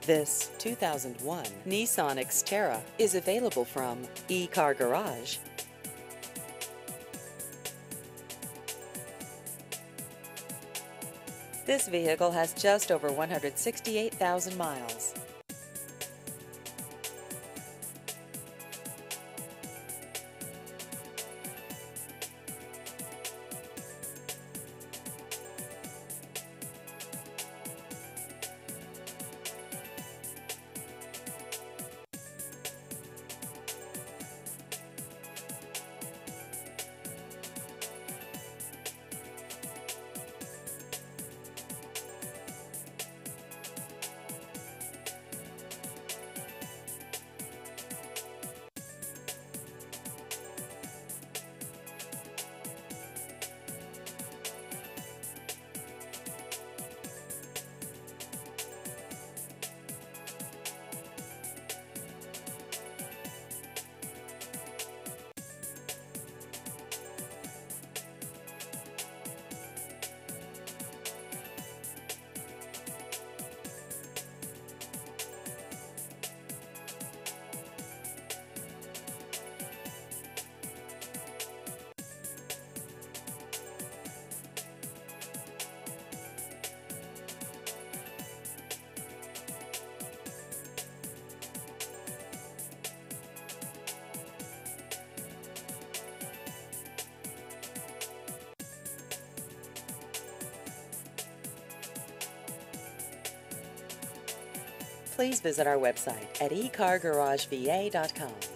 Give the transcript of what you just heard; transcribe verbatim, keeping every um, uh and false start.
This two thousand one Nissan Xterra is available from E-Car Garage. This vehicle has just over one hundred sixty-eight thousand miles. Please visit our website at e car garage v a dot com.